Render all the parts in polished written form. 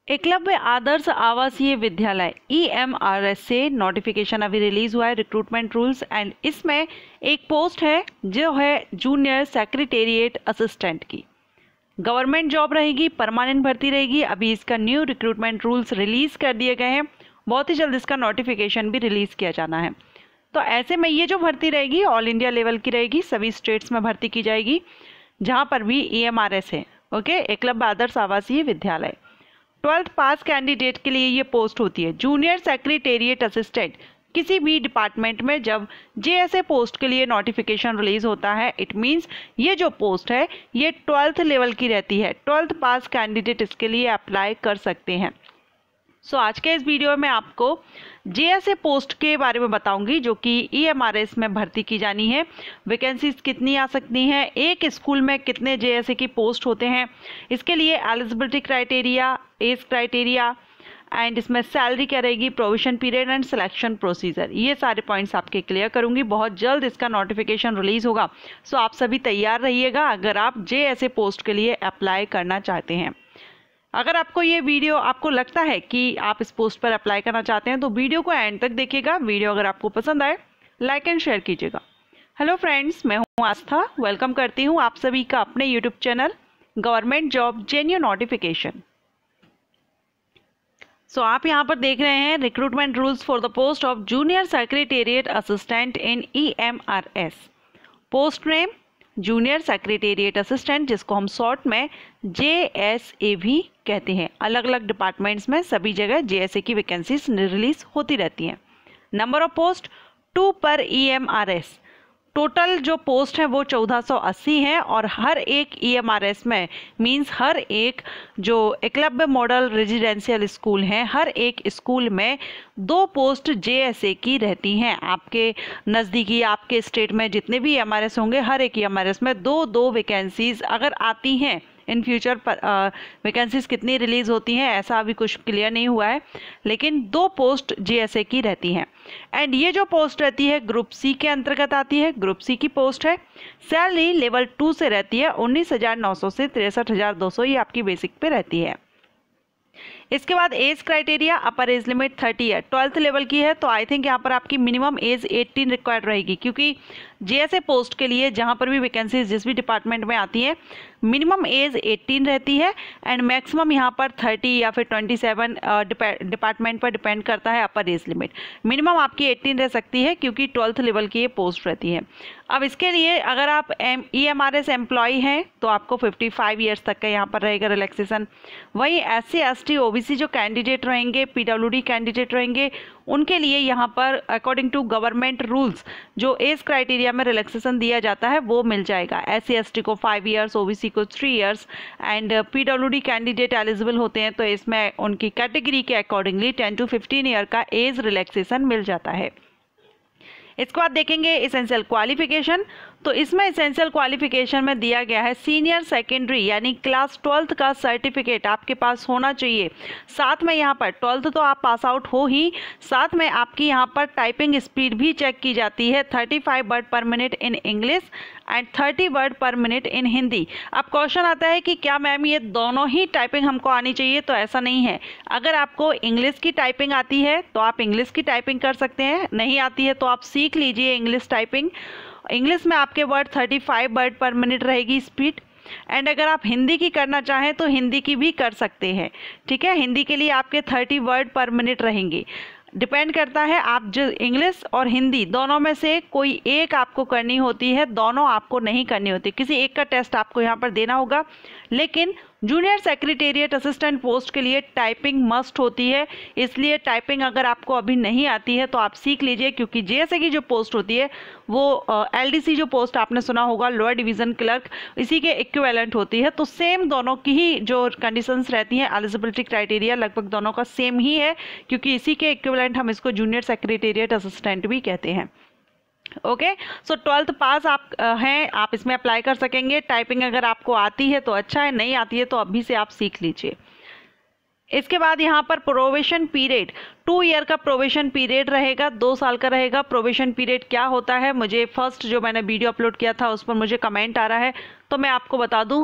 एकलव्य आदर्श आवासीय विद्यालय EMRS से नोटिफिकेशन अभी रिलीज हुआ है, रिक्रूटमेंट रूल्स, एंड इसमें एक पोस्ट है जो है जूनियर सेक्रेटेरिएट असिस्टेंट की। गवर्नमेंट जॉब रहेगी, परमानेंट भर्ती रहेगी। अभी इसका न्यू रिक्रूटमेंट रूल्स रिलीज कर दिए गए हैं, बहुत ही जल्द इसका नोटिफिकेशन भी रिलीज किया जाना है। तो ऐसे में ये जो भर्ती रहेगी ऑल इंडिया लेवल की रहेगी, सभी स्टेट्स में भर्ती की जाएगी जहाँ पर भी EMRS है। ओके, एकलव्य आदर्श आवासीय विद्यालय। 12th पास कैंडिडेट के लिए ये पोस्ट होती है जूनियर सेक्रेटेरिएट असिस्टेंट। किसी भी डिपार्टमेंट में जब JSA पोस्ट के लिए नोटिफिकेशन रिलीज होता है, इट मींस ये जो पोस्ट है ये 12th लेवल की रहती है। 12th पास कैंडिडेट इसके लिए अप्लाई कर सकते हैं। सो आज के इस वीडियो में आपको JSA पोस्ट के बारे में बताऊंगी जो कि EMRS में भर्ती की जानी है। वैकेंसीज कितनी आ सकती हैं, एक स्कूल में कितने JSA की पोस्ट होते हैं, इसके लिए eligibility criteria, age criteria, and इसमें सैलरी क्या रहेगी, provision period and selection procedure, ये सारे पॉइंट्स आपके क्लियर करूंगी। बहुत जल्द इसका नोटिफिकेशन रिलीज होगा, सो आप सभी तैयार रहिएगा अगर आप JSA पोस्ट के लिए अप्लाई करना चाहते हैं। अगर आपको ये वीडियो आपको लगता है कि आप इस पोस्ट पर अप्लाई करना चाहते हैं तो वीडियो को एंड तक देखिएगा। वीडियो अगर आपको पसंद आए लाइक एंड शेयर कीजिएगा। हेलो फ्रेंड्स, मैं हूँ आस्था, वेलकम करती हूँ आप सभी का अपने YouTube channel government job genuine notification. So आप यहाँ पर देख रहे हैं recruitment rules for the post of junior secretariat assistant in EMRS। Post name junior secretariat assistant, जिसको हम शॉर्ट में JSA भी कहते हैं। अलग अलग डिपार्टमेंट्स में सभी जगह JSA की वैकेंसीज रिलीज होती रहती हैं। नंबर ऑफ पोस्ट 2 पर EMRS। टोटल जो पोस्ट है वो 1480 है और हर एक EMRS में मींस हर एक जो एकलव्य मॉडल रेजिडेंशियल स्कूल है, हर एक स्कूल में 2 पोस्ट JSA की रहती हैं। आपके नज़दीकी आपके स्टेट में जितने भी EMRS होंगे, हर एक EMRS में 2-2 वैकेंसीज अगर आती हैं। इन फ्यूचर वैकेंसीज कितनी रिलीज होती हैं ऐसा अभी कुछ क्लियर नहीं हुआ है, लेकिन 2 पोस्ट JSA की रहती हैं। एंड ये जो पोस्ट रहती है ग्रुप C के अंतर्गत आती है, ग्रुप C की पोस्ट है। सैलरी लेवल 2 से रहती है 19,900 से 63,200, ये आपकी बेसिक पे रहती है। इसके बाद age criteria, upper age limit 30 है, 12th लेवल की है, तो आई थिंक यहाँ पर आपकी मिनिमम एज 18 रिक्वायर्ड रहेगी, क्योंकि JSA पोस्ट के लिए जहाँ पर भी वैकेंसीज जिस भी डिपार्टमेंट में आती हैं मिनिमम एज 18 रहती है एंड मैक्सिमम यहाँ पर 30 या फिर 27 डिपार्टमेंट पर डिपेंड करता है अपर एज लिमिट। मिनिमम आपकी 18 रह सकती है क्योंकि 12th लेवल की ये पोस्ट रहती है। अब इसके लिए अगर आप EMRS एम्प्लॉय हैं तो आपको 55 ईयर्स तक का यहाँ पर रहेगा रिलैक्सेशन। वहीं SC ST OBC जो कैंडिडेट रहेंगे, PWD कैंडिडेट रहेंगे, उनके लिए यहाँ पर अकॉर्डिंग टू गवर्नमेंट रूल्स जो एज क्राइटेरिया में रिलैक्सेशन दिया जाता है वो मिल जाएगा। SC ST को 5 ईयर्स, OBC को 3 years and PWD candidate eligible होते हैं तो इसमें उनकी कैटेगरी के अकॉर्डिंगली 10 to 15 ईयर का एज रिलैक्सेशन मिल जाता है। इसके बाद देखेंगे एसेंशियल क्वालिफिकेशन। तो इसमें एसेंशियल क्वालिफिकेशन में दिया गया है सीनियर सेकेंडरी यानी क्लास 12th का सर्टिफिकेट आपके पास होना चाहिए। साथ में यहाँ पर 12th तो आप पास आउट हो ही, साथ में आपकी यहाँ पर टाइपिंग स्पीड भी चेक की जाती है। 35 word per minute in English and 30 word per minute in Hindi. अब क्वेश्चन आता है कि क्या मैम ये दोनों ही टाइपिंग हमको आनी चाहिए, तो ऐसा नहीं है। अगर आपको इंग्लिश की टाइपिंग आती है तो आप इंग्लिश की टाइपिंग कर सकते हैं, नहीं आती है तो आप सीख लीजिए इंग्लिश टाइपिंग। इंग्लिश में आपके वर्ड 35 वर्ड पर मिनट रहेगी स्पीड, एंड अगर आप हिंदी की करना चाहें तो हिंदी की भी कर सकते हैं। ठीक है, हिंदी के लिए आपके 30 वर्ड पर मिनट रहेंगे। डिपेंड करता है आप जो इंग्लिश और हिंदी दोनों में से कोई एक आपको करनी होती है, दोनों आपको नहीं करनी होती। किसी एक का टेस्ट आपको यहाँ पर देना होगा, लेकिन जूनियर सेक्रेटेरिएट असिस्टेंट पोस्ट के लिए टाइपिंग मस्ट होती है। इसलिए टाइपिंग अगर आपको अभी नहीं आती है तो आप सीख लीजिए, क्योंकि JSA की जो पोस्ट होती है वो LDC जो पोस्ट आपने सुना होगा लोअर डिवीज़न क्लर्क, इसी के इक्विवेलेंट होती है। तो सेम दोनों की ही जो कंडीशंस रहती हैं, एलिजिबिलिटी क्राइटेरिया लगभग दोनों का सेम ही है, क्योंकि इसी के इक्विवेलेंट हम इसको जूनियर सेक्रेटेरिएट असिस्टेंट भी कहते हैं। ओके, सो 12th पास आप हैं, आप इसमें अप्लाई कर सकेंगे। टाइपिंग अगर आपको आती है तो अच्छा है, नहीं आती है तो अभी से आप सीख लीजिए। इसके बाद यहाँ पर प्रोबेशन पीरियड 2 ईयर का प्रोबेशन पीरियड रहेगा, 2 साल का रहेगा। प्रोबेशन पीरियड क्या होता है, मुझे फर्स्ट जो मैंने वीडियो अपलोड किया था उस पर मुझे कमेंट आ रहा है तो मैं आपको बता दूं।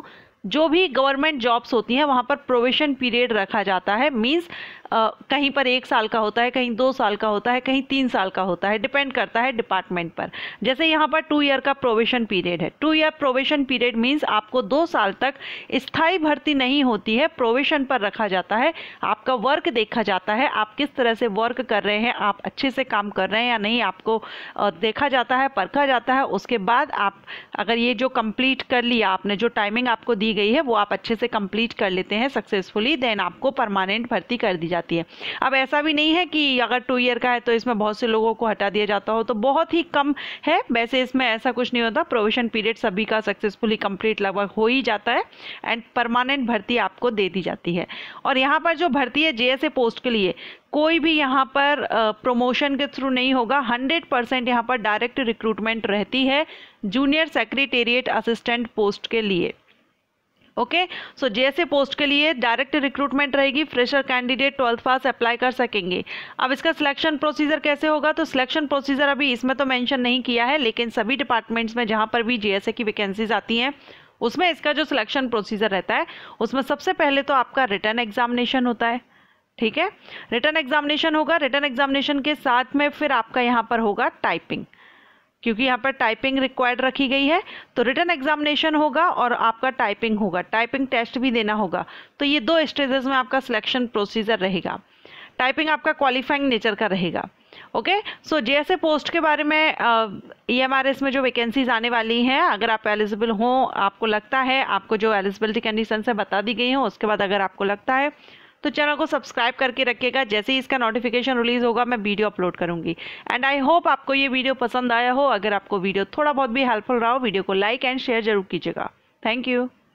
जो भी गवर्नमेंट जॉब्स होती हैं वहाँ पर प्रोविशन पीरियड रखा जाता है। मीन्स कहीं पर 1 साल का होता है, कहीं 2 साल का होता है, कहीं 3 साल का होता है, डिपेंड करता है डिपार्टमेंट पर। जैसे यहाँ पर 2 ईयर का प्रोविशन पीरियड है। 2 ईयर प्रोविशन पीरियड मीन्स आपको 2 साल तक स्थायी भर्ती नहीं होती है, प्रोविशन पर रखा जाता है। आपका वर्क देखा जाता है, आप किस तरह से वर्क कर रहे हैं, आप अच्छे से काम कर रहे हैं या नहीं, आपको देखा जाता है, परखा जाता है। उसके बाद आप अगर ये जो कंप्लीट कर लिया आपने, जो टाइमिंग आपको दी गई है वो आप अच्छे से कंप्लीट कर लेते हैं सक्सेसफुली, देन आपको परमानेंट भर्ती कर दी जाती है। अब ऐसा भी नहीं है कि अगर 2 ईयर का है तो इसमें बहुत से लोगों को हटा दिया जाता हो, तो बहुत ही कम है। वैसे इसमें ऐसा कुछ नहीं होता, प्रोविजन पीरियड सभी का सक्सेसफुली कंप्लीट लगभग हो ही जाता है एंड परमानेंट भर्ती आपको दे दी जाती है। और यहाँ पर जो भर्ती है जेएसए पोस्ट के लिए कोई भी यहाँ पर प्रमोशन के थ्रू नहीं होगा। 100% यहाँ पर डायरेक्ट रिक्रूटमेंट रहती है जूनियर सेक्रेटेरिएट असिस्टेंट पोस्ट के लिए। ओके, सो जेएसए पोस्ट के लिए डायरेक्ट रिक्रूटमेंट रहेगी। Fresher candidate 12th pass apply कर सकेंगे। अब इसका सिलेक्शन प्रोसीजर कैसे होगा, तो सिलेक्शन प्रोसीजर अभी इसमें तो मेंशन नहीं किया है, लेकिन सभी डिपार्टमेंट्स में जहाँ पर भी जेएसए की वैकेंसीज आती हैं उसमें इसका जो सिलेक्शन प्रोसीजर रहता है उसमें सबसे पहले तो आपका रिटन एग्जामिनेशन होता है। ठीक है, रिटन एग्जामिनेशन होगा। रिटन एग्जामिनेशन के साथ में फिर आपका यहाँ पर होगा टाइपिंग, क्योंकि यहाँ पर टाइपिंग रिक्वायर्ड रखी गई है। तो रिटन एग्जामिनेशन होगा और आपका टाइपिंग होगा, टाइपिंग टेस्ट भी देना होगा। तो ये 2 स्टेजेस में आपका सिलेक्शन प्रोसीजर रहेगा। टाइपिंग आपका क्वालिफाइंग नेचर का रहेगा। ओके, सो जेएसए पोस्ट के बारे में ईएमआरएस में जो वैकेंसीज आने वाली हैं, अगर आप एलिजिबल हो, आपको लगता है, आपको जो एलिजिबिलिटी कंडीशन है बता दी गई हो, उसके बाद अगर आपको लगता है तो चैनल को सब्सक्राइब करके रखिएगा। जैसे ही इसका नोटिफिकेशन रिलीज होगा मैं वीडियो अपलोड करूंगी। एंड आई होप आपको ये वीडियो पसंद आया हो। अगर आपको वीडियो थोड़ा बहुत भी हेल्पफुल रहा हो, वीडियो को लाइक एंड शेयर जरूर कीजिएगा। Thank you.